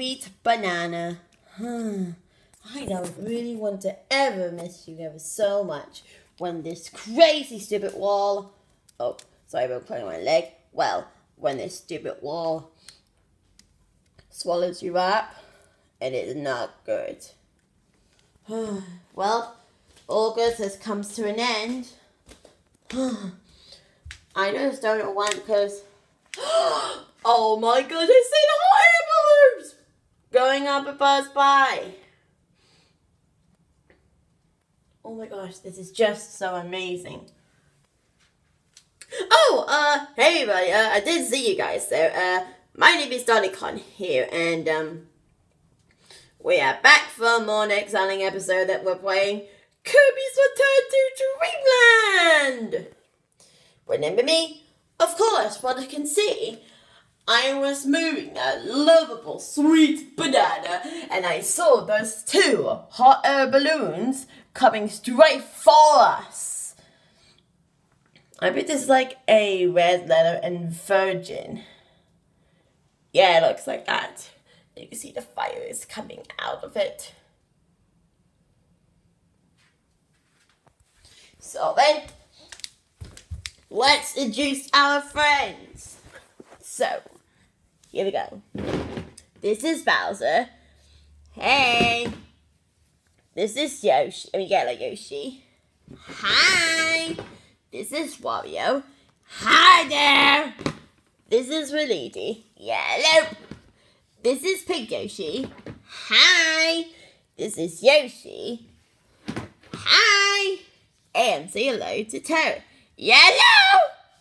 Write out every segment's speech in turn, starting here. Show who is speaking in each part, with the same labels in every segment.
Speaker 1: sweet banana. I don't really want to ever miss you ever so much when this crazy stupid wall... Oh, sorry about playing my leg. Well, when this stupid wall swallows you up, it is not good. Well, August has come to an end. I just don't want because... Oh my god, I see the hot air balloons going up a buzz by. Oh my gosh, this is just so amazing. Oh, hey everybody, I did see you guys there. My name is Con here, and we are back for more next exciting episode that we're playing Kirby's Return to Dreamland. Remember me? Of course, what I can see, I was moving a lovable sweet banana, and I saw those two hot air balloons coming straight for us. I bet this is like a red letter and virgin. Yeah, it looks like that. You can see the fire is coming out of it. So then, let's introduce our friends. So, here we go. This is Bowser. Hey. This is Yoshi. Yellow Yoshi. Hi. This is Wario. Hi there. This is Luigi. Yellow. This is Pink Yoshi. Hi. This is Yoshi. Hi. And say hello to Toad. Yellow.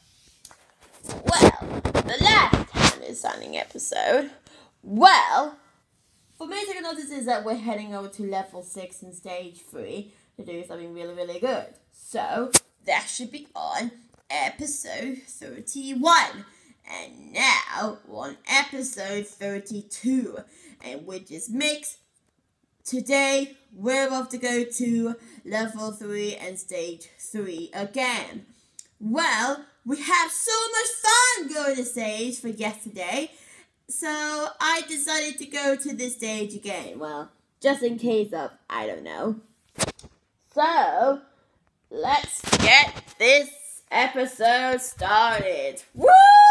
Speaker 1: Well, the last time is signing episode. Well, for me to notice is that we're heading over to level 6 in stage 3 to do something really, really good. So, that should be on episode 31. And now, we're on episode 32. And which is mixed. Today, we're off to go to level 3 and stage 3 again. Well, we had so much fun going to stage for yesterday. So, I decided to go to this stage again. Well, just in case of, I don't know. So, let's get this episode started. Woo!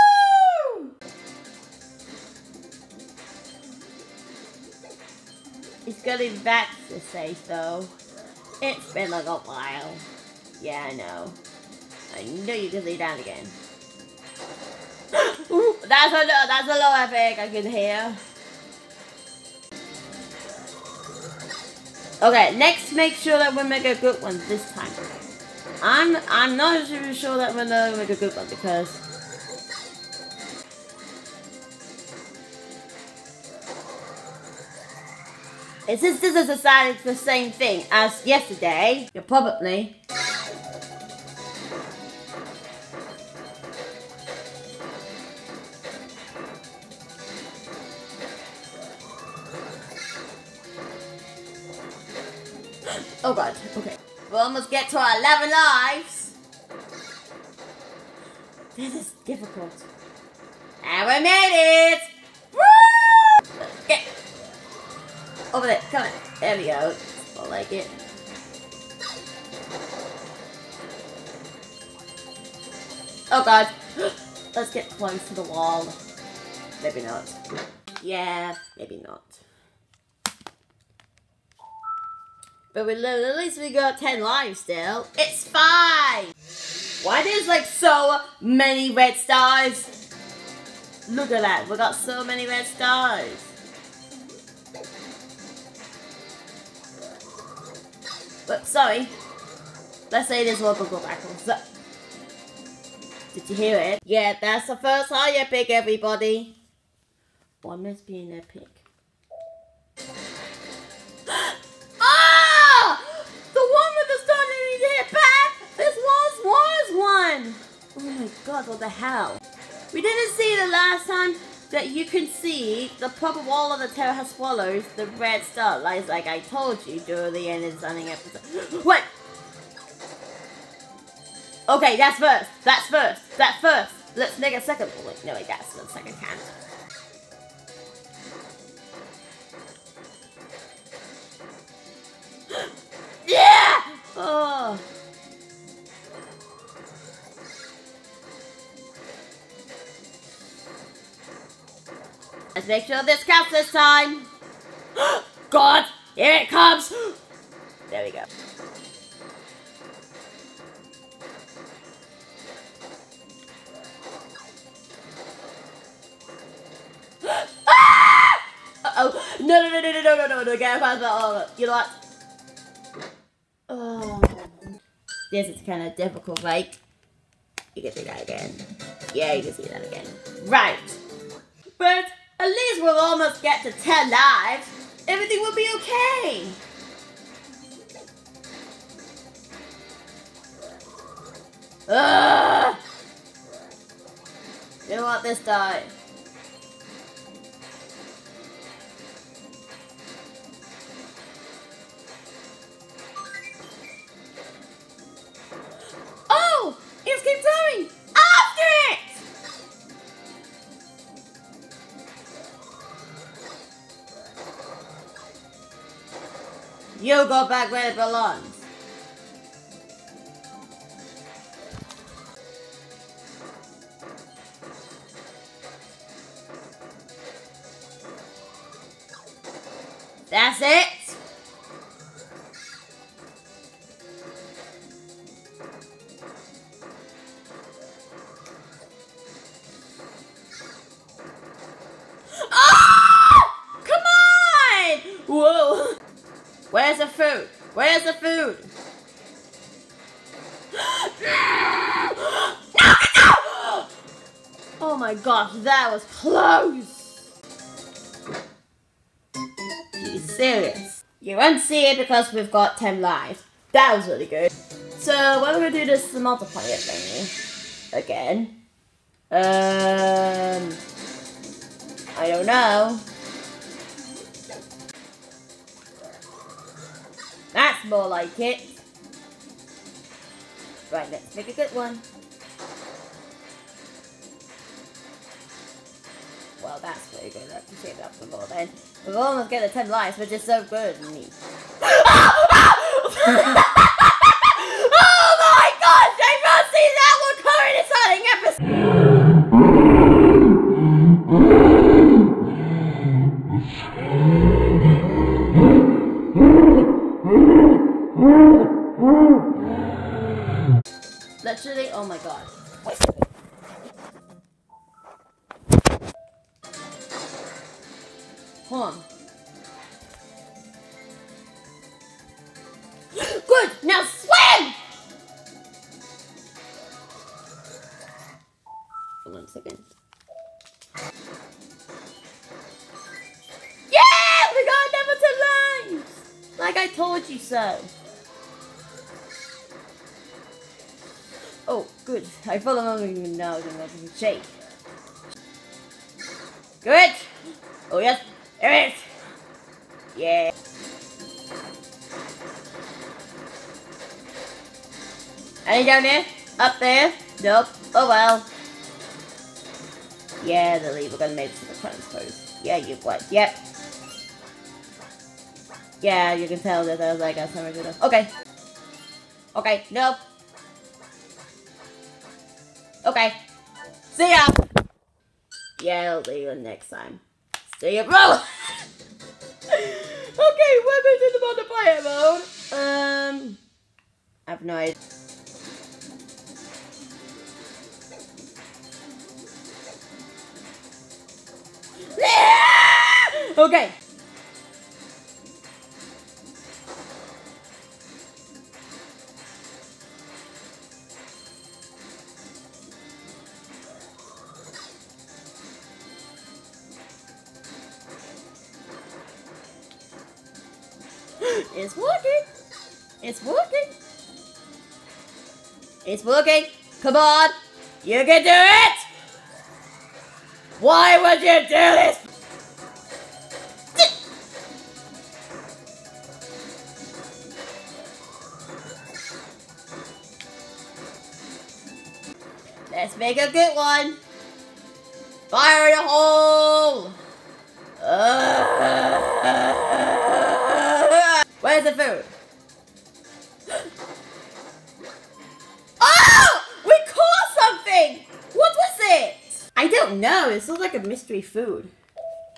Speaker 1: It's getting back to the stage though. It's been like a while. Yeah, I know. I know you can lay down again. Ooh, that's a little epic, I can hear. Okay, next make sure that we make a good one this time. I'm not even sure that we're gonna make a good one because since this is decided the same thing as yesterday, you're probably oh god, okay. We'll almost get to our 11 lives. This is difficult. And we made it! Woo! Get over there, come on. There we go. I like it. Oh god. Let's get close to the wall. Maybe not. Yeah, maybe not. But at least we got 10 lives still. It's fine! Why there's like so many red stars? Look at that, we got so many red stars. But sorry. Let's say this one will go backwards. So, did you hear it? Yeah, that's the first high epic, everybody. One must be an epic. Oh my god, what the hell? We didn't see the last time that you can see the proper wall of the tower has swallowed the red star, like I told you during the end of the sunning episode. What? Okay, that's first. That's first. That's first. Let's make a second. Oh, wait, no, wait, that's the second count. Let's make sure this counts this time. God, here it comes. There we go. Uh-oh. No, get past that. You know what? Oh. This is kind of difficult, right? You can see that again. Yeah, you can see that again. Right. But at least we'll almost get to 10 lives. Everything will be okay. Ugh. You know what? This die. Oh! It keeps going! After it! You go back where it belongs. That's it. Oh! Come on! Whoa. Where's the food? Where's the food? No! Oh my gosh, that was close. She's serious. You won't see it because we've got 10 lives. That was really good. So what we're gonna do this multiplier thingy again. I don't know. That's more like it. Right, let's make a good one. Well, that's pretty good. Let's save that for more then. We've almost got the 10 lives, which is so good. Oh my gosh! I've not seen that one coming in starting episode! Literally, oh my god. Hold on. Good! Now swim! Hold on a second. Yeah! We got level 10 lives! Like I told you so. Oh, good. I feel I'm not even now in a shake. Good! Oh yes! There it is! Yeah. Any down there? Up there? Nope. Oh well. Yeah, the lever gonna make it to the transpose. Yeah, you what? Yep. Yeah, you can tell that I was like a summer good. Okay. Okay, nope. Okay. See ya! Yeah, I'll see you next time. See ya, bro! Okay, we're back to the multiplier mode. I have no idea. Okay. It's working. It's working. It's working. Come on. You can do it. Why would you do this? Let's make a good one. Fire in the hole. Where's the food? Oh! We caught something! What was it? I don't know. It looks like a mystery food.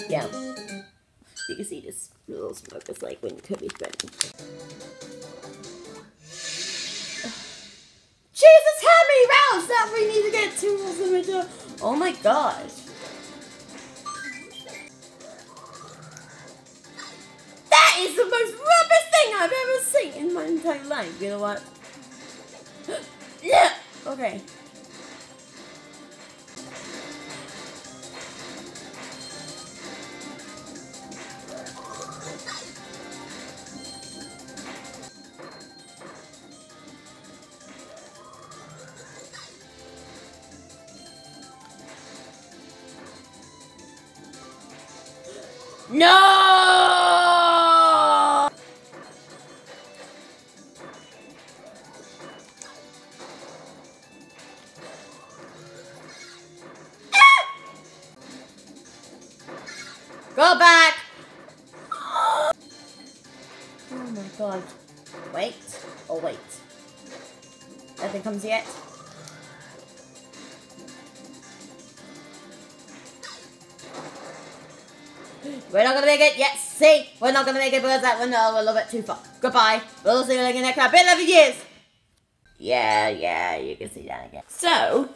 Speaker 1: Yeah. You can see this little smoke is like when Kirby's burning. Jesus, how many rounds that we need to get to? Oh my gosh. That is the most rubbish thing I've ever seen in my entire life. You know what? Yeah. Okay. No! Go back! Oh my god. Wait. Oh wait. Nothing comes yet. We're not gonna make it. Yes, see? We're not gonna make it because that went a little bit too far. Goodbye. We'll see you in the next bit of years. Yeah, you can see that again. So,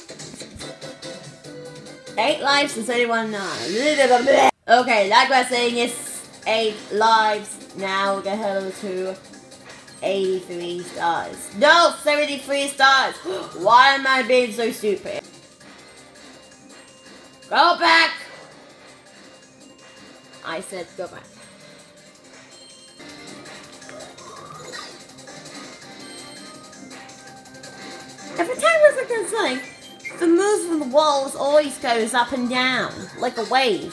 Speaker 1: 8 lives and 31 9. Okay, like we're saying, it's 8 lives. Now we're gonna head over to 83 stars. No, 73 stars. Why am I being so stupid? Go back. I said go back. Every time we're looking at something, the move of the walls always goes up and down, like a wave.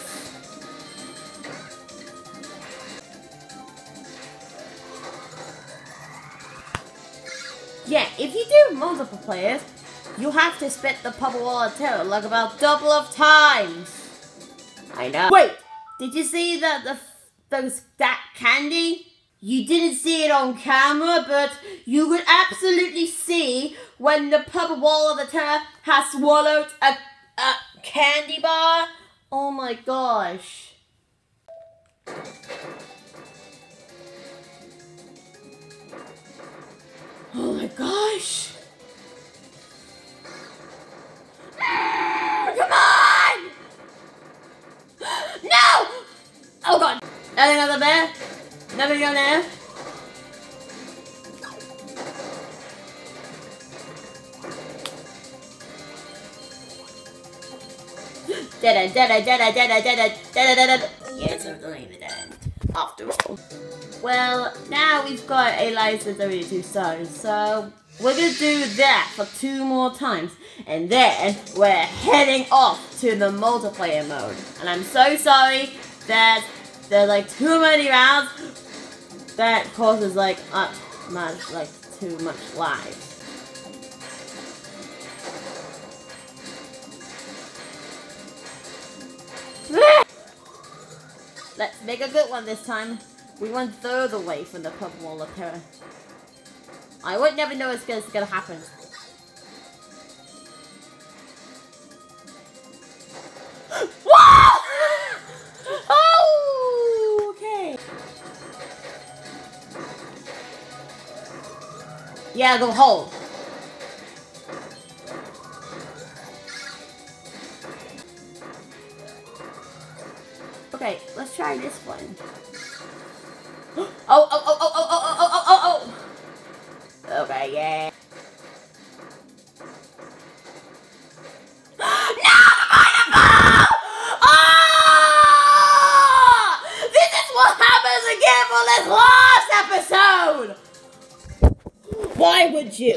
Speaker 1: Yeah, if you do multiple players, you have to spit the puppet wall of terror like about double of times. I know. Wait! Did you see that candy? You didn't see it on camera, but you could absolutely see when the puppet wall of the terror has swallowed a candy bar. Oh my gosh. Oh my gosh. Come on! No! Oh god! Nothing on there? Nothing on there? Dead end. Yes, I'm doing the dead end. After all. Well, now we've got a license of 72 stars, so we're gonna do that for 2 more times, and then we're heading off to the multiplayer mode. And I'm so sorry that there's like too many rounds that causes like too much lives. Let's make a good one this time. We went further away from the puppet wall of terror. I would never know it's gonna happen. Whoa! Oh, okay. Yeah, go hold. Okay, let's try this one. Oh. Okay, yeah. No, oh! This is what happens again for this last episode! Why would you?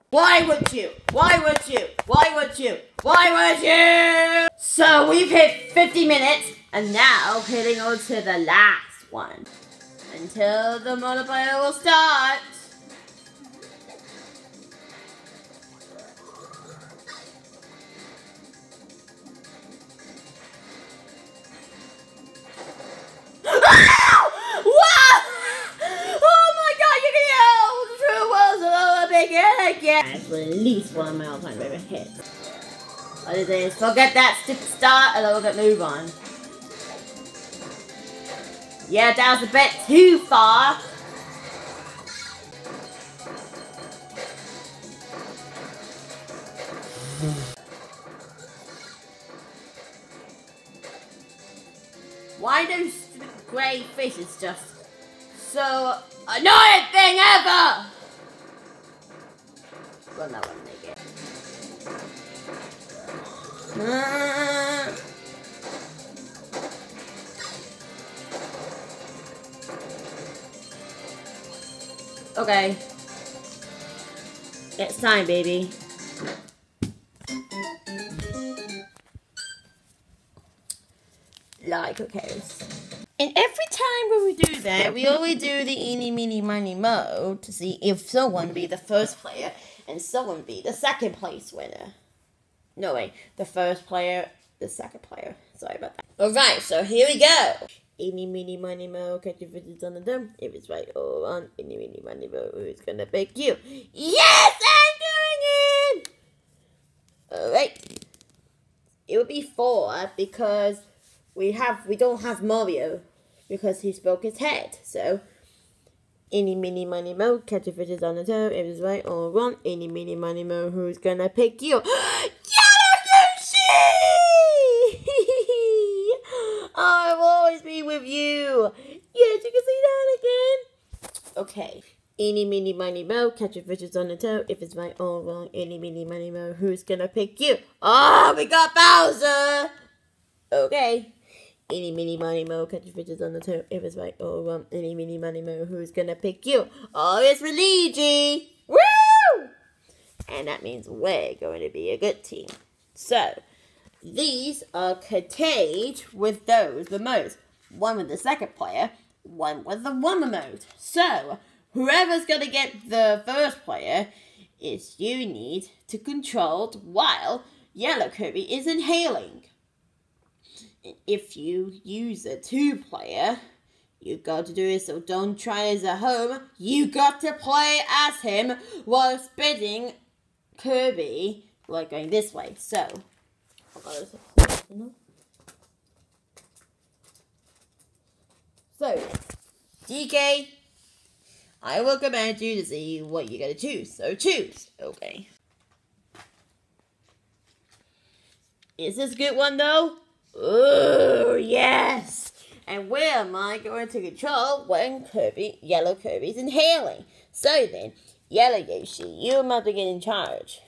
Speaker 1: So we've hit 50 minutes, and now heading on to the last one. Until the multiplier will start. At least one of my all-time favorite hits. What is this? Forget that stupid start and then we'll get move on. Yeah, that was a bit too far. Why those grey fishes just so annoying thing ever? Well, that won't make it. Okay. It's time, baby. Like, okay. And every time when we do that, we always do the eeny, meeny, miny, mo to see if someone be the first player and someone be the second place winner. No, wait. The first player, the second player. Sorry about that. Alright, so here we go. Eeny, meeny, miny, mo, catch your fishes on the dome. If it's right or wrong, eeny, meeny, miny, mo, who's gonna pick you? Yes, I'm doing it! Alright. It would be 4 because we don't have Mario because he broke his head. So eeny, meeny, miny, mo, catch your fishes on the toe. If it's right or wrong, eeny, meeny, miny, mo, who's gonna pick you? I will always be with you. Yes, you can see that again. Okay. Eeny, meeny, miny, mo, catch your fishes on the toe. If it's right or wrong, eeny, meeny, miny, mo, who's gonna pick you? Oh, we got Bowser. Okay. Eeny, meeny, miny, mo, catch your fishes on the toe. If it's right or wrong, eeny, meeny, miny, mo, who's gonna pick you? Oh, it's Luigi. Woo! And that means we're going to be a good team. So, these are contained with those remotes. One with the second player, one with the one remote. So, whoever's going to get the first player is you need to control while Yellow Kirby is inhaling. If you use a 2-player, you got to do it, so don't try as at home. You got to play as him while spinning Kirby, like going this way. So, DK, I will command you to see what you're going to choose. So choose. Okay. Is this a good one though? Oh, yes. And where am I going to control when Yellow Kirby's inhaling? So then, Yellow Yoshi, you must get in charge.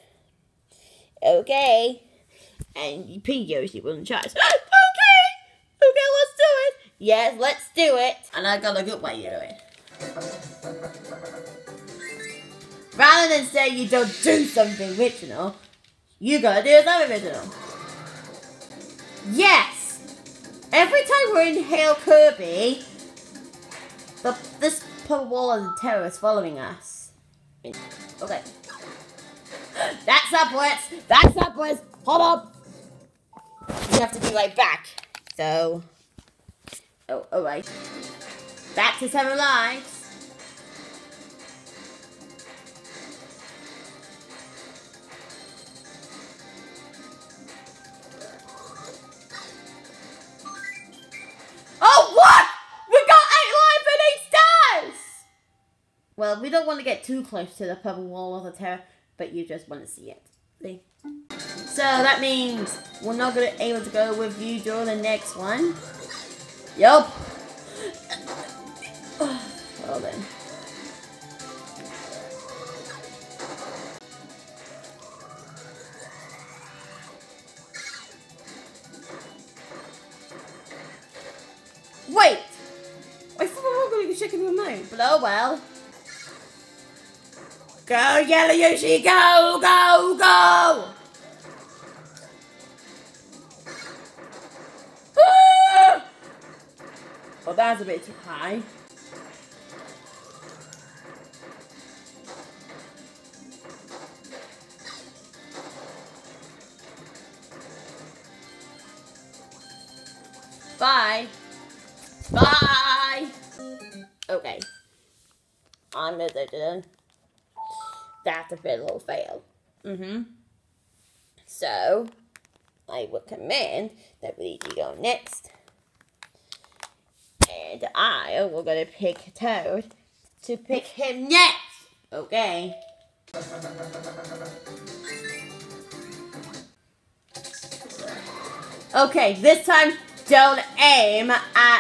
Speaker 1: Okay. And Pink Yoshi will in charge. Okay, let's do it. Yes, let's do it. And I got a good way to do it. Rather than say you don't do something original, you gotta do something original. Yes! Every time we inhale Kirby, this wall of the terror is following us. Okay. That's upwards. Hold up. You have to be right back. So. Oh, alright. Back to 7 lives. Oh, what? We got 8 lives and 8 stars! Well, we don't want to get too close to the purple wall of the terror, but you just want to see it. See? So that means we're not going to be able to go with you during the next one. Yup. Well then. Wait! I thought we were going to check the remote, but oh well. Go, Yellow Yoshi, go, go, go! Well, that's a bit too high. Bye. Bye. Okay. I'm gonna do that's a bit of a fail. So, I would command that we need to go next. And And we're gonna pick Toad to pick him next. Okay. Okay, this time don't aim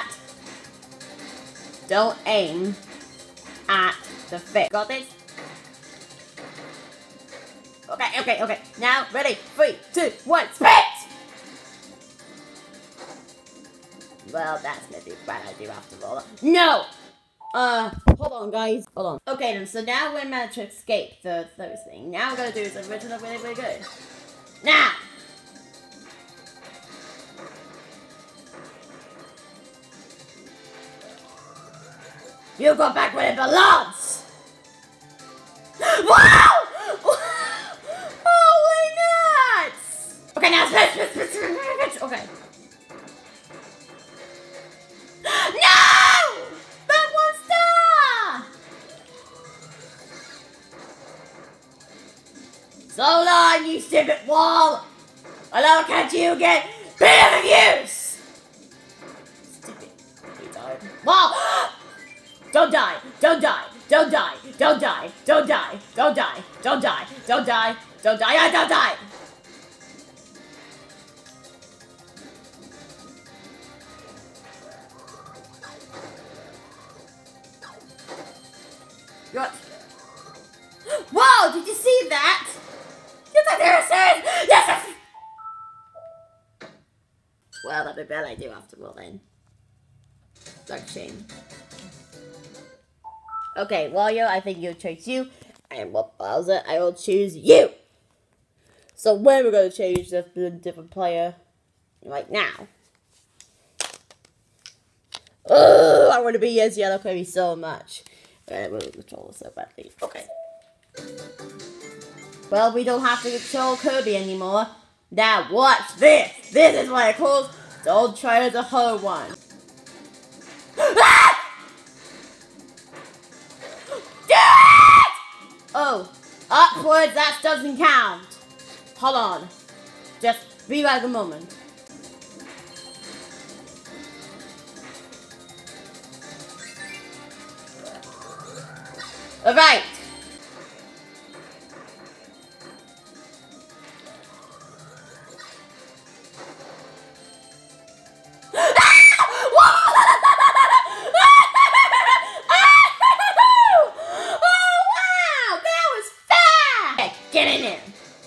Speaker 1: at the fish. Got this? Okay. Now, ready? 3, 2, 1, spit! Well, that's maybe a bad idea after all. No! Hold on, guys. Hold on. Okay, then, so now we're meant to escape those things. Now we're gonna do is original really good. Now! You go back where it belongs! Wow! Holy nuts! Okay, now spit! Okay. No! That one star! So long, you stupid wall! Hello, can't you get better use? Stupid. He died. Wall! Don't die! Don't die! Don't die! Don't die! Don't die! Don't die! Don't die! Don't die! Don't die! I don't die! What? Whoa! Did you see that? You thought they were serious? Yes! Well, that'd be a bad idea after all then. Dark shame. Okay, Wario, I think you'll choose you. And Bowser, I will choose you. So when we're going to change the different player? Right now. Oh, I want to be as Yellow Kirby so much. But we'll control it so badly. Okay. Well, we don't have to control Kirby anymore. Now watch this. This is what it calls don't try the whole one. Ah! Oh, upwards, that doesn't count. Hold on. Just be back a moment. Alright. Get in there!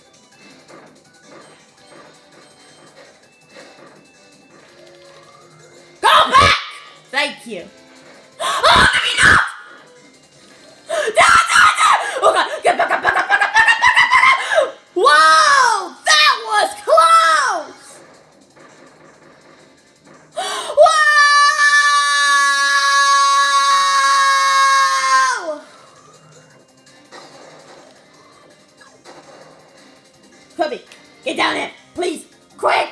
Speaker 1: Go back! Thank you. Oh, let me not! Oh God! Get back up! Whoa! That was close! Whoa! Kirby, get down there, please, quick!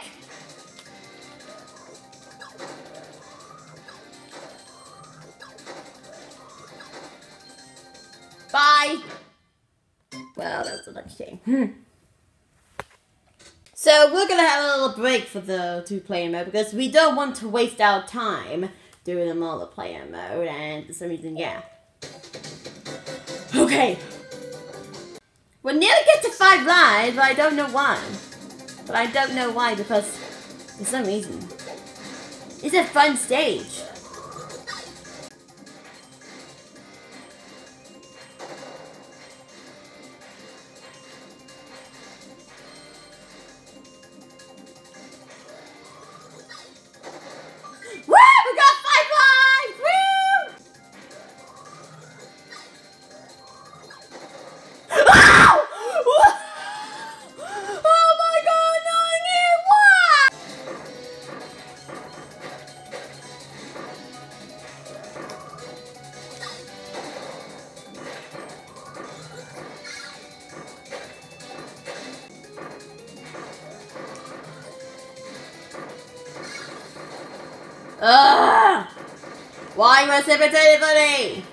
Speaker 1: Bye. Well, that's a lucky shame. So we're gonna have a little break for the two-player mode because we don't want to waste our time doing the multiplayer mode, and for some reason, yeah. Okay. We'll nearly get to 5 lives, but I don't know why. But I don't know why because for some reason. It's a fun stage. Woo! We got 5 lives! Woo! Ow! Oh my God! Not here! What? Ugh! Why must it be funny?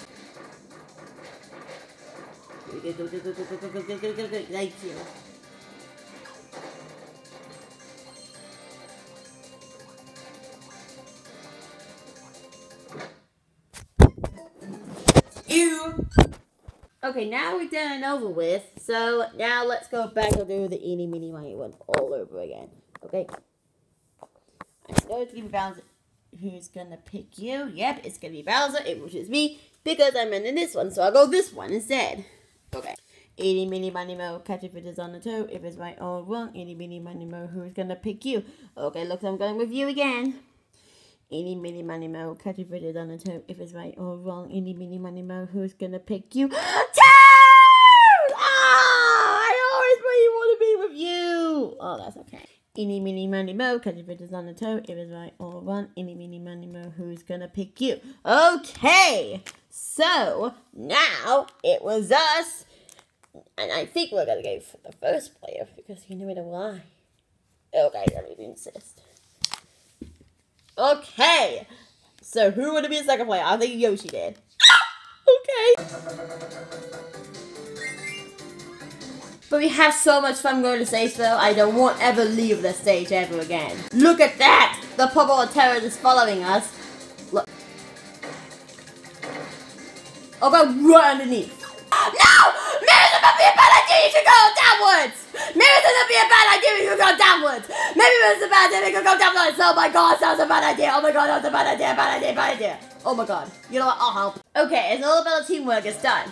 Speaker 1: Thank you. Okay, now we're done and over with. So now let's go back and do the eeny, meeny, miny one all over again. Okay. I know it's gonna be Bowser. Who's gonna pick you? Yep, it's gonna be Bowser, which is me, because I'm in this one. So I'll go this one instead. Okay. Eeny, meeny, miny, mo, catch if it is on the toe. If it's right or wrong, eeny, meeny, miny, mo, who's gonna pick you? Okay, look, I'm going with you again. Eeny, meeny, miny, mo, catch if it is on the toe. If it's right or wrong, eeny, meeny, miny, mo, who's gonna pick you? Toad! Ah! I always really want to be with you! Oh, that's okay. Eeny, meeny, miny, mo, catch if it is on the toe. If it's right or wrong, eeny, meeny, miny, mo, who's gonna pick you? Okay! So, now, it was us. And I think we're gonna go for the first player, because you know why. Okay, let me insist. Okay, so who would be the second player? I think Yoshi did. Okay. But we have so much fun going to stage though, I don't want ever leave the stage ever again. Look at that! The purple terror is following us. Look. I'll go right underneath. No! Mirrors are not be a bad idea, you should go downwards! Mirrors are not be a bad idea, you should go downwards! Maybe it's a bad idea, we could go downwards! Oh my god, that was a bad idea! Oh my god, that was a bad idea, bad idea, bad idea! Oh my god. You know what, I'll help. Okay, it's all about teamwork, it's done.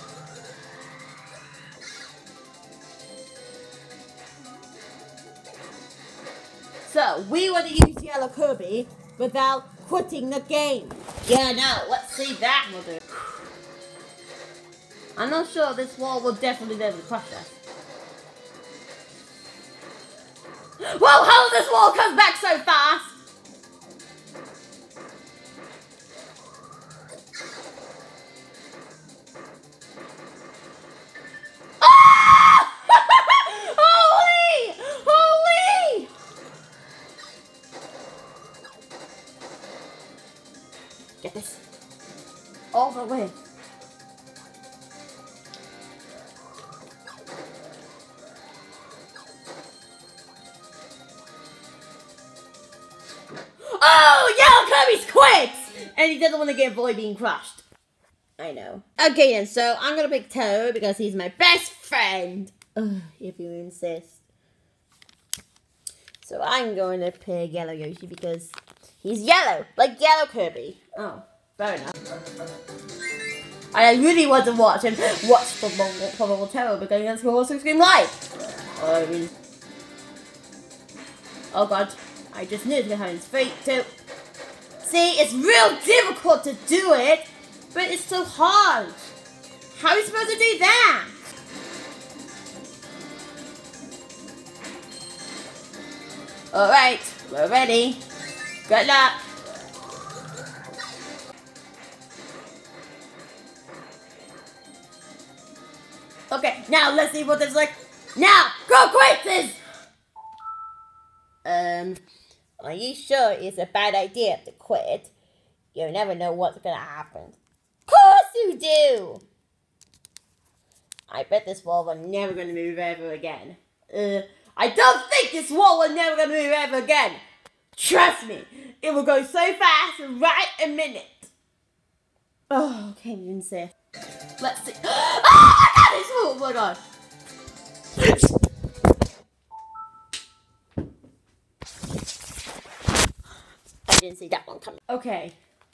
Speaker 1: So, we want to use Yellow Kirby without quitting the game. Yeah, no, let's see that we'll do. I'm not sure this wall will definitely never crush us. Whoa, how this wall comes back so fast? Ah! Holy! Holy! Get this. All the way. Oh, Yellow Kirby's quit! And he doesn't want to get avoid being crushed. I know. Okay then, so I'm gonna pick Toad because he's my best friend. Ugh, if you insist. So I'm going to pick Yellow Yoshi because he's yellow, like Yellow Kirby. Oh, fair enough. I really want to watch the Probable Terror because that's what also scream like. Oh god. I just knew it was going to happen straight too. See, it's real difficult to do it, but it's so hard. How are you supposed to do that? Alright, we're ready. Good luck. Okay, now let's see what it's like. Now, go quick this! Are you sure it's a bad idea to quit? You never know what's gonna happen. Of course you do! I bet this wall will never gonna move ever again. I don't think this wall will never gonna move ever again. Trust me, it will go so fast in right a minute. Oh, can't even say. Let's see. Oh my god! I didn't see that one coming. Okay.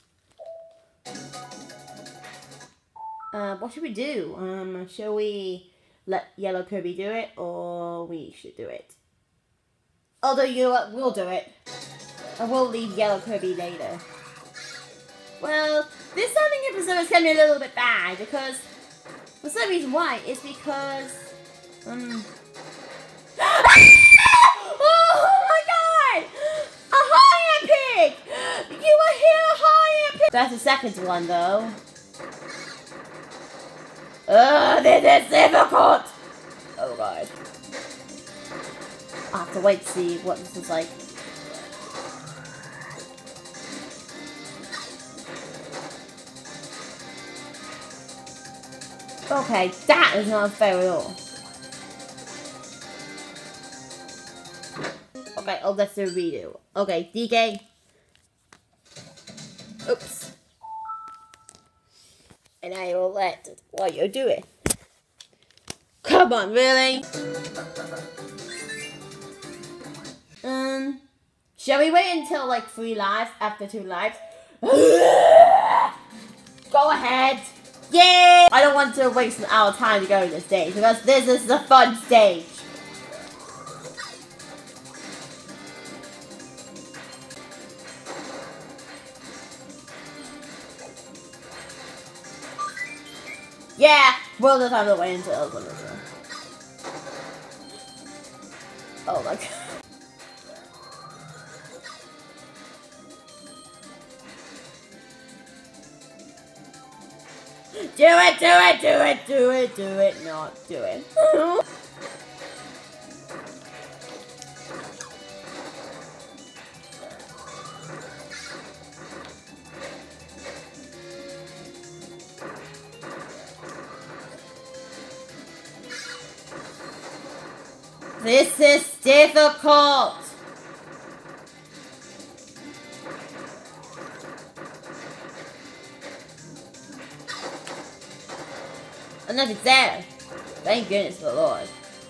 Speaker 1: What should we do? Shall we let Yellow Kirby do it, or we should do it? Although, you know what, we'll do it. And we'll leave Yellow Kirby later. Well, this Sonic episode is going to be a little bit bad, because, for some reason why, it's because, oh my god! A higher pig! You were here, higher pig! That's the second one, though. This is difficult! Oh god. I'll have to wait to see what this is like. Okay, that is not fair at all. Okay, oh, let's do a redo. Okay, DK. Oops. And I will let Wario do it. Come on, really? Shall we wait until like 3 lives after 2 lives? Go ahead. Yay! I don't want to waste our time to go to this stage because this is a fun stage. Yeah, we'll just have to wait until it's over. Oh my god. Do it, do it, do it, do it, do it, not do it. This is difficult. Unless it's there. Thank goodness for the Lord.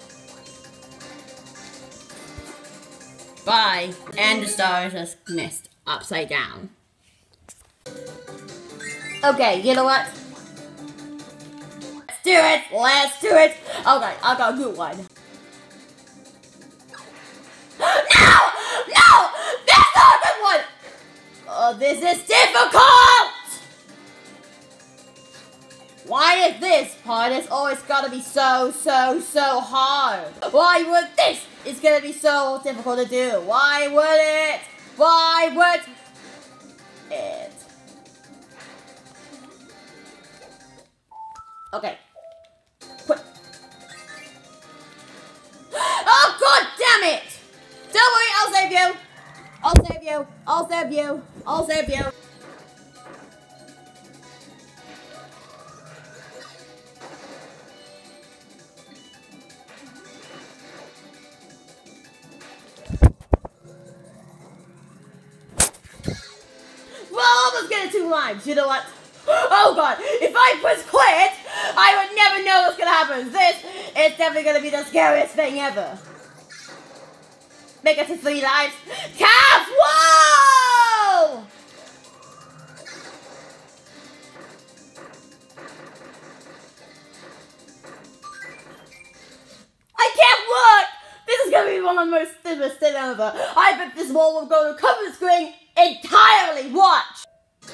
Speaker 1: Bye. And the stars just missed upside down. Okay, you know what? Let's do it. Let's do it. Okay, I got a good one. No! No! That's not a good one! Oh, this is difficult! Why is this part is always gotta be so hard? Why would this is gonna be so difficult to do? Why would it? Why would it? Okay. Put. Oh god damn it! Don't worry, I'll save you! I'll save you! I'll save you! I'll save you! Get 2 lives, you know what? Oh god, if I press quit, I would never know what's gonna happen. This is definitely gonna be the scariest thing ever. Make it to 3 lives. Calf! Whoa! I can't look! This is gonna be one of the most stupidest things ever. I bet this wall will go to cover the screen entirely. Watch!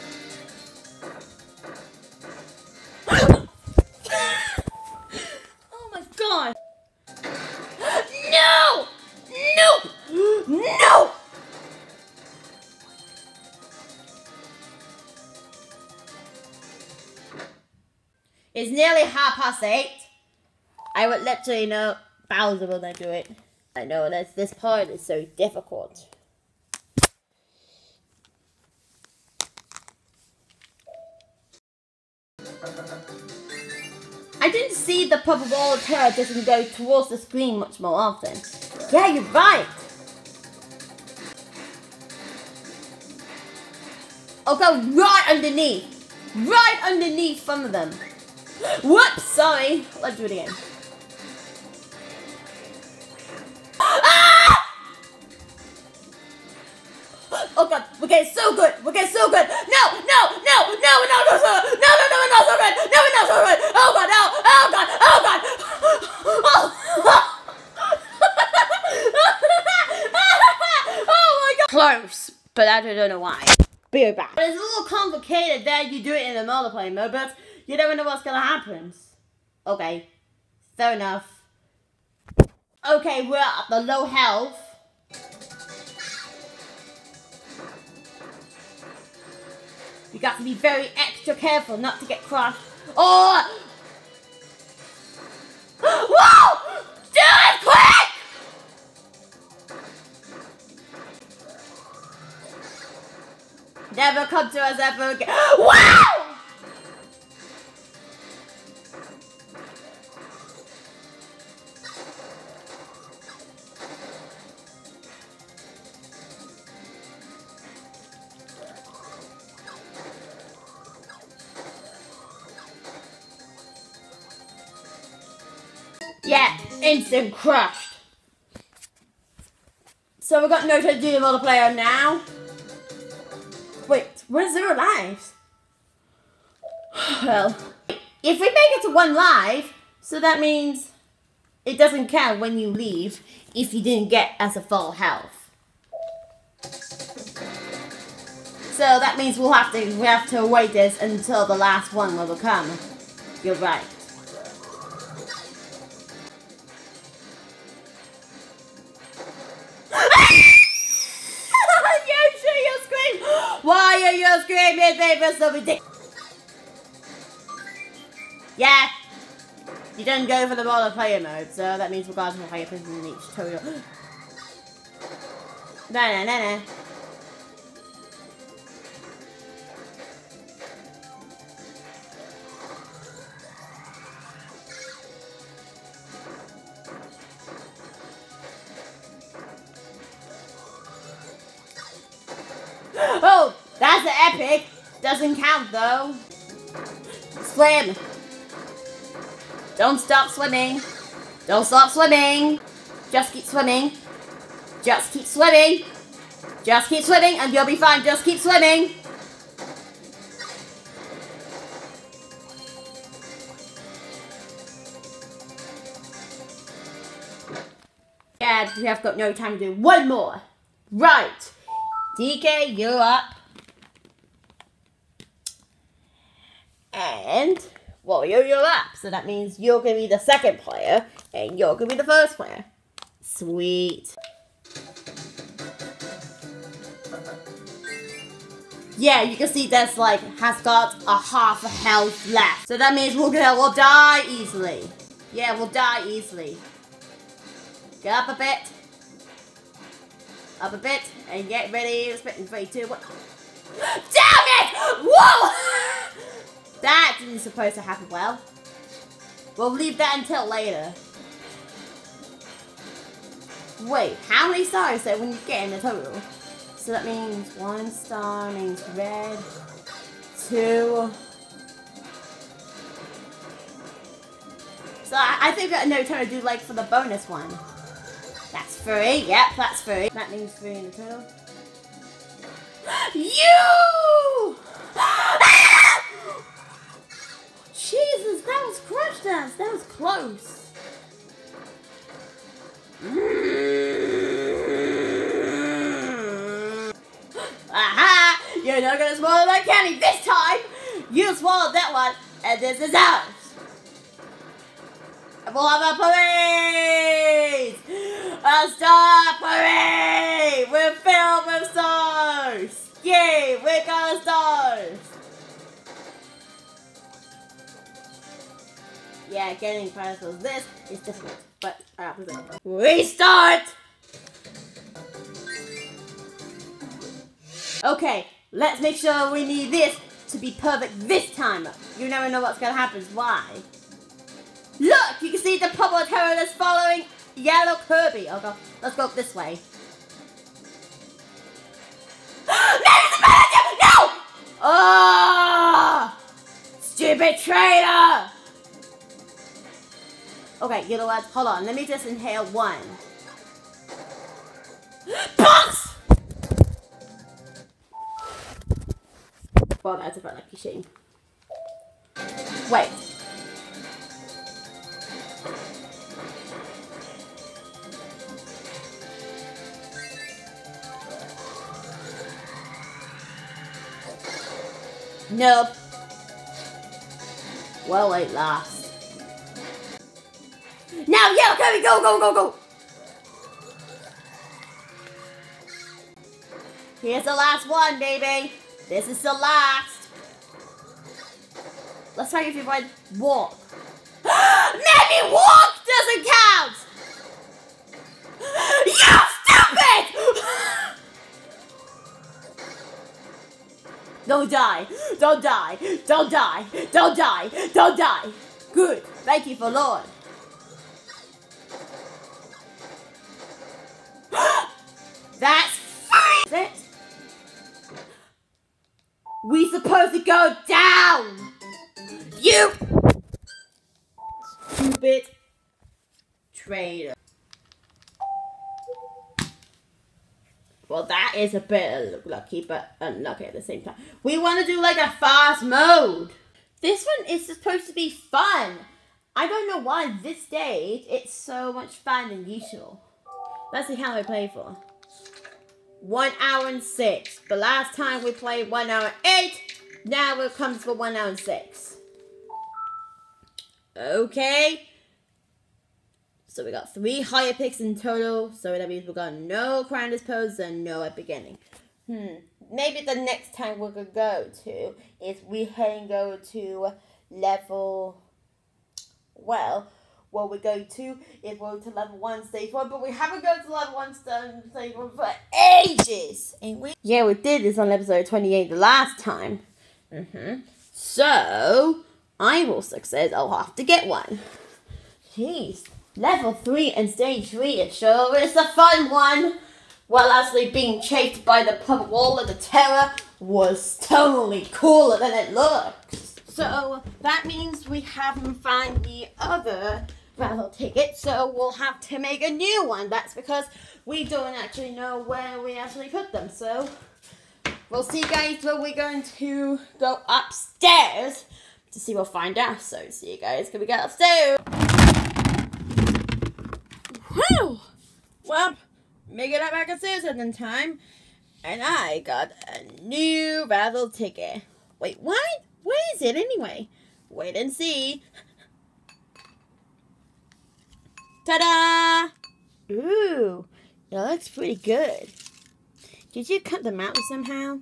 Speaker 1: Oh my god! No! No! No! It's nearly 8:30. I would literally know Bowser will not do it. I know that this part is so difficult. I didn't see the purple ball of terror doesn't go towards the screen much more often. Yeah, you're right. I'll go right underneath. Right underneath some of them. Whoops, sorry. Let's do it again. Ah! Oh god, we're getting so good. We're getting so good. No, no, no, no, no, no, no, no, no, no, no, we're not so good. No, we're not so good. Oh god, no, oh god, oh god. Oh my god. Close, but I don't know why. Be right back. It's a little complicated that you do it in the multiplayer mode, but you never know what's gonna happen. Okay, fair enough. Okay, we're at the low health. You got to be very extra careful not to get crushed. Oh! Whoa! Do it quick! Never come to us ever again. Wow! Instant crushed. So we've got no time to do the multiplayer now. Wait, we're 0 lives. Well, if we make it to 1 life, so that means it doesn't count when you leave if you didn't get as a full health. So that means we have to wait this until the last one will come. You're right. You scream! Why are you screaming, baby? So ridiculous. Yeah. You didn't go for the multiplayer mode, so that means we're going to play in each tutorial. No. Oh, that's the epic. Doesn't count though. Swim. Don't stop swimming. Don't stop swimming. Just keep swimming. Just keep swimming. Just keep swimming and you'll be fine. Just keep swimming. Yeah, we have got no time to do one more. Right. DK, you're up. And Warrior, you're up. So that means you're going to be the second player and you're going to be the first player. Sweet. Yeah, you can see that's like has got a half a health left. So that means we'll die easily. Yeah, we'll die easily. Get up a bit. Up a bit and get ready. Spit in 3, 2, 1. Damn it! Whoa! That didn't supposed to happen well. We'll leave that until later. Wait, how many stars that when you get in the total? So that means 1 star means red. 2. So I think I know trying to do like for the bonus one. That's 3. Yep, that's 3. That means 3 in the total. You! Jesus, that was crush dance. That was close. Aha! You're not gonna swallow that candy this time. You swallowed that one, and this is ours. We'll have a parade! A star parade! We're filled with stars! Yay! We got stars! Yeah, getting past this is difficult, but restart! Okay, let's make sure we need this to be perfect this time. You never know what's gonna happen. Why? Look, you can see the purple terrorist following yellow Kirby. Oh god, let's go this way. No! Oh! Stupid traitor! Okay, you know what? Hold on, let me just inhale 1. Box! Well, that's a very lucky shame. Wait. Nope. Well, wait, last. Now, yellow Kirby, go, go, go, go! Here's the last one, baby. This is the last. Let's try if you find walk. Maybe walk doesn't count! You stupid! Don't die. Don't die. Don't die. Don't die. Don't die. Good. Thank you for Lord. That's it. We supposed to go down. You stupid traitor. later. Well, that is a bit lucky, but unlucky at the same time. We want to do like a fast mode. This one is supposed to be fun. I don't know why this stage it's so much fun than usual. Let's see how I play for. 1 hour and 6. The last time we played 1 hour 8. Now it comes for 1 hour and 6. Okay. So we got 3 higher picks in total. So that means we got no grandest pose and no at beginning. Maybe the next time we're gonna go to is we go to level. Well, what we go to is we're to level 1 stage 1, but we haven't gone to level 1 stage 1 for ages. And we did this on episode 28 the last time. So I will succeed. I'll have to get one. Jeez. Level 3 and stage 3, it sure is a fun one. Well, actually being chased by the pub wall of the terror was totally cooler than it looks. So that means we haven't found the other raffle ticket, so we'll have to make a new one. That's because we don't actually know where we actually put them. So we'll see, guys, when we're going to go upstairs to see. We'll find out. So see you guys when we get upstairs. Whew! Well, make it up back upstairs at the time. And I got a new raffle ticket. Wait, what? Where is it anyway? Wait and see. Ta-da! Ooh, it looks pretty good. Did you cut them out somehow?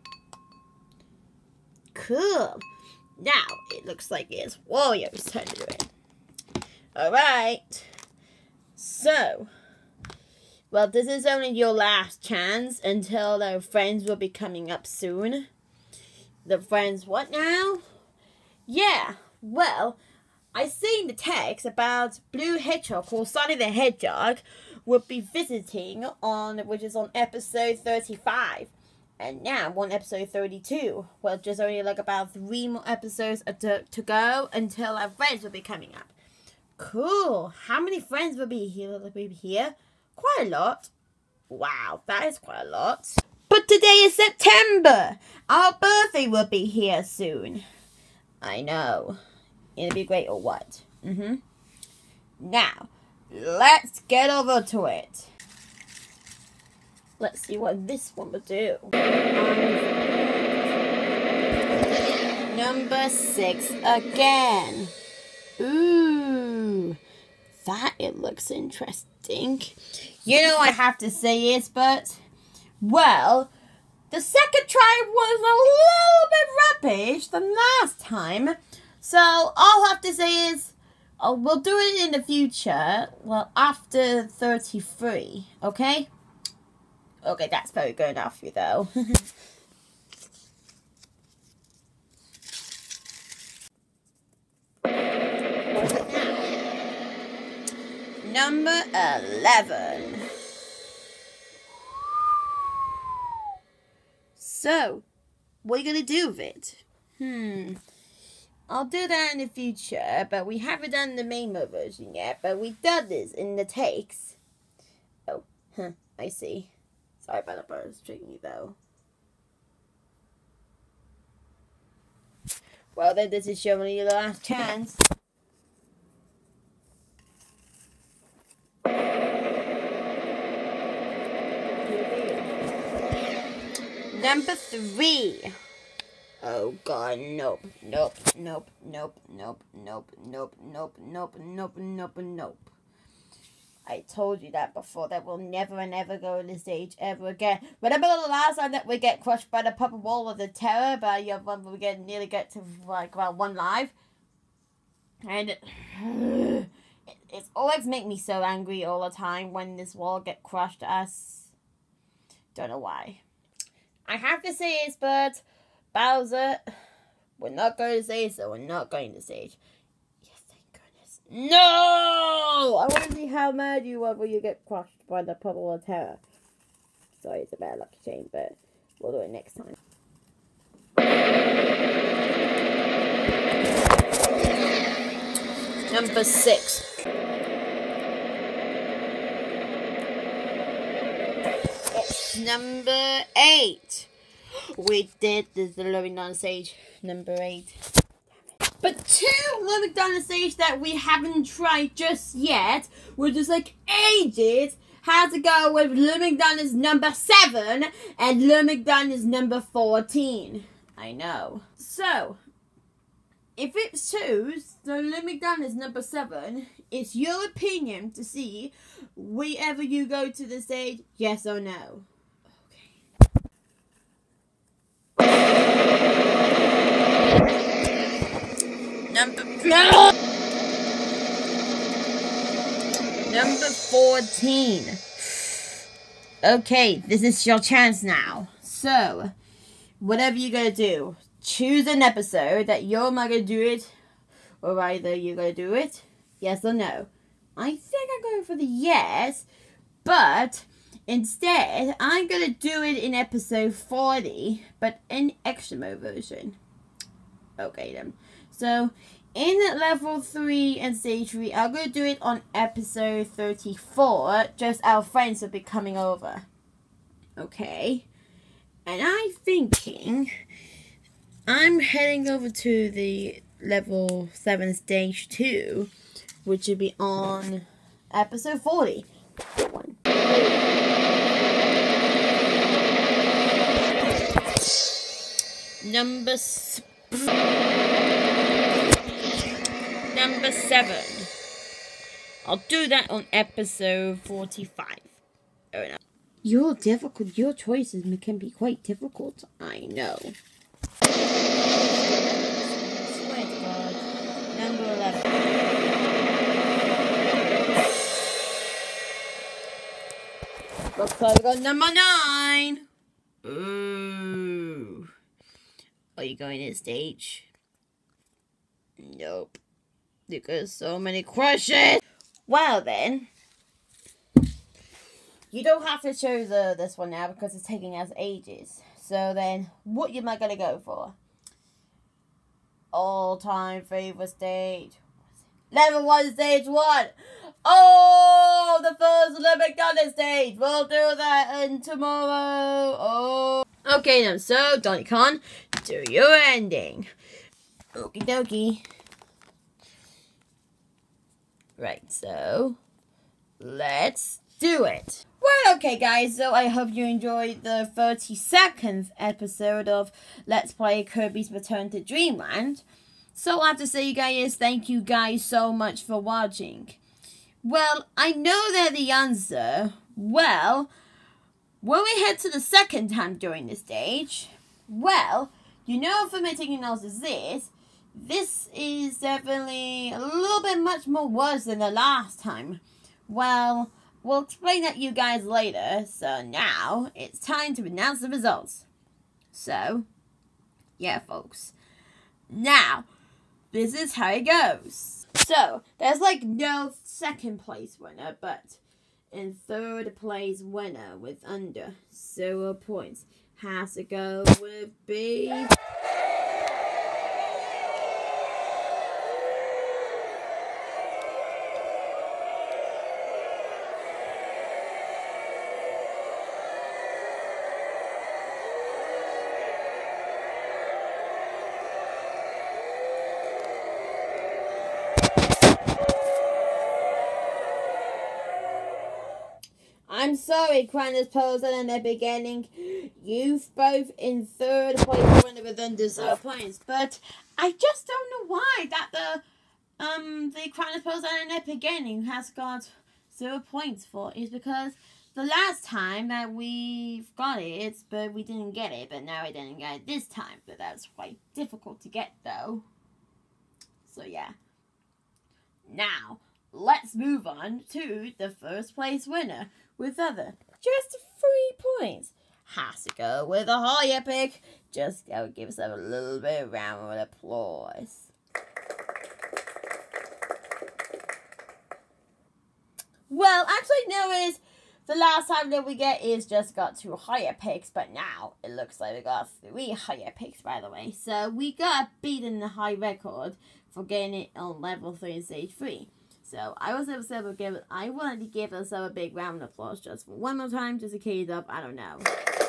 Speaker 1: Cool. Now, it looks like it's Warrior's turn to do it. Alright. So, well, this is only your last chance until the friends will be coming up soon. The friends what now? Yeah, well, I seen the text about Blue Hedgehog or Sonic the Hedgehog will be visiting which is on episode 35. And now I'm on episode 32. Well, just only like about 3 more episodes to go until our friends will be coming up. Cool. How many friends will be here? Quite a lot. Wow, that is quite a lot. But today is September. Our birthday will be here soon. I know. It'll be great or what? Now, let's get over to it. Let's see what this one will do. Number 6 again. Ooh, that it looks interesting. You know I have to say is, but, well, the second try was a little bit rubbish than last time. So all I have to say is, we'll do it in the future. Well, after 33, okay? Okay, that's very good enough for you, though. Number 11. So, what are you going to do with it? I'll do that in the future, but we haven't done the main mode version yet, but we've done this in the takes. Oh, I see. Sorry about the birds tricking you, though. Well, then this is showing you the last chance. Number 3. Oh god, nope. I told you that before, that we'll never and ever go on this stage ever again. Remember the last time that we get crushed by the puppet wall of the terror, but when we nearly get to like about 1 live? And it's always make me so angry all the time when this wall get crushed us. Don't know why. I have to say is, but Bowser, we're not going to stage, so we're not going to stage. Yes, thank goodness. No! I want to see how mad you are when you get crushed by the puddle of terror. Sorry, it's a bad lucky chain, but we'll do it next time. Number 6. number 8. We did the Living Down stage number 8. But 2 Living Down stage that we haven't tried just yet, which is like ages, has to go with Living Down is number 7 and Living Down is number 14. I know. So, if it shows the Living Down is number 7, it's your opinion to see wherever you go to the stage, yes or no. Number 14. Okay, this is your chance now. So, whatever you're gonna do, choose an episode that you're not gonna do it, or either you're gonna do it, yes or no. I think I'm going for the yes, but instead, I'm gonna do it in episode 40, but in extra mode version. Okay then. So, in level 3 and stage 3, I'm going to do it on episode 34. Just our friends will be coming over. Okay. And I'm thinking, I'm heading over to the level 7 stage 2, which will be on episode 40. Number 7. I'll do that on episode 45. Oh no. Your choices can be quite difficult. I know. Swear to God. Number 11. Looks like we got number 9. Ooh. Are you going to stage? Nope. Because so many questions. Well then, you don't have to choose this one now because it's taking us ages. So then, what am I gonna go for? All-time favorite stage. Level 1 stage 1. Oh, the first Olympic Gunner stage. We'll do that in tomorrow. Oh. Okay then. So Donny Khan, do your ending. Okie dokie. Right, so let's do it. Well, okay guys, so I hope you enjoyed the 32nd episode of Let's Play Kirby's Return to Dreamland. So I have to say, you guys, thank you guys so much for watching. Well, I know that the answer, well, when we head to the second time during this stage, well, you know from my taking notes is this is definitely a little bit much more worse than the last time. Well, we'll explain that to you guys later. So now, it's time to announce the results. So, yeah folks. Now, this is how it goes. So, there's like no second place winner, but in third place winner with under 0 points has to go with B. I'm sorry, Cranus Poser in the beginning. You've both in third place winner with under 0 points. But I just don't know why that the Cranus Poser in the beginning has got 0 points for is because the last time that we've got it, but we didn't get it, but now I didn't get it this time. But that's quite difficult to get though. So yeah. Now, let's move on to the first place winner with other just 3 points. Has to go with a higher pick. Just go give us a little bit of round of applause. Well, actually, no, is the last time that we get is just got 2 higher picks, but now it looks like we got 3 higher picks, by the way. So we got beaten the high record for getting it on level 3 in stage 3. So I wanted to give myself a big round of applause just for one more time, just to key it up. I don't know.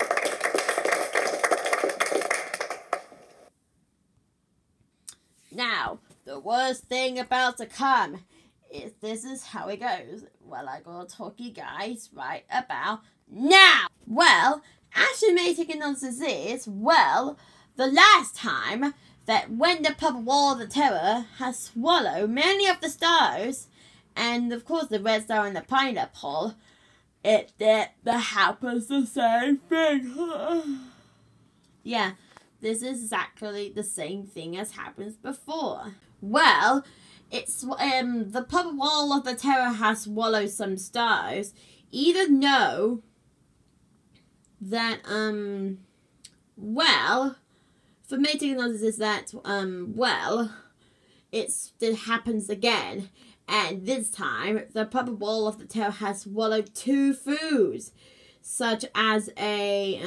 Speaker 1: Now, the worst thing about to come is this is how it goes. Well, I gotta talk you guys right about now. Well, estimating nonsense is, well, the last time that when the purple wall of the terror has swallowed many of the stars, and of course the red star and the pineapple, that happens the same thing. Yeah, this is exactly the same thing as happens before. Well, it's the purple wall of the terror has swallowed some stars. Either know that well, for me to notice is that well, it happens again, and this time the purple wall of the terror has swallowed two foods, such as a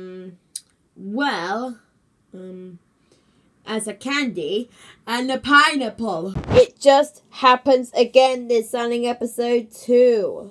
Speaker 1: as a candy and a pineapple. It just happens again this Sunning episode 2.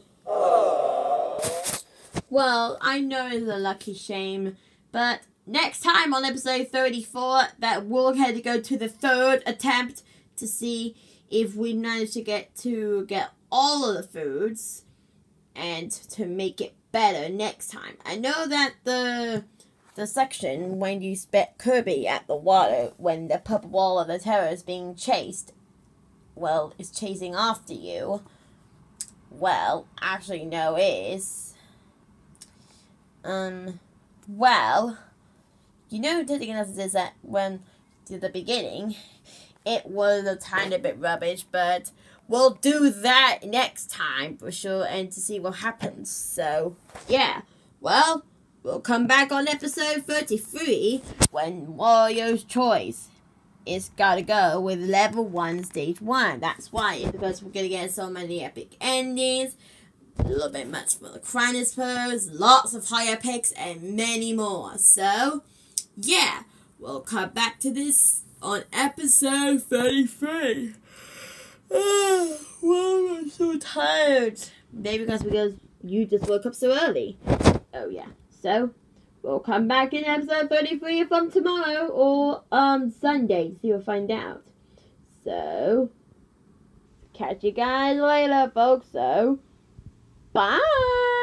Speaker 1: Well, I know it's a lucky shame, but next time on episode 34, that we'll have to go to the third attempt to see if we manage to get all of the foods and to make it better next time. I know that the section when you spit Kirby at the water when the purple wall of the terror is being chased, well, is chasing after you. Well, actually no, is well, you know, the thing is that when to the beginning, it was a tiny bit rubbish, but we'll do that next time for sure, and to see what happens. So yeah, well, we'll come back on episode 33 when Wario's choice is gotta go with level 1, stage 1. That's why, it's because we're gonna get so many epic endings, a little bit much for the Chronospheres, lots of higher picks, and many more. So, yeah, we'll come back to this on episode 33. Well, I'm so tired. Maybe because you just woke up so early. Oh, yeah. So, we'll come back in episode 33 from tomorrow or Sunday, so you'll find out. So, catch you guys later, folks. So, bye!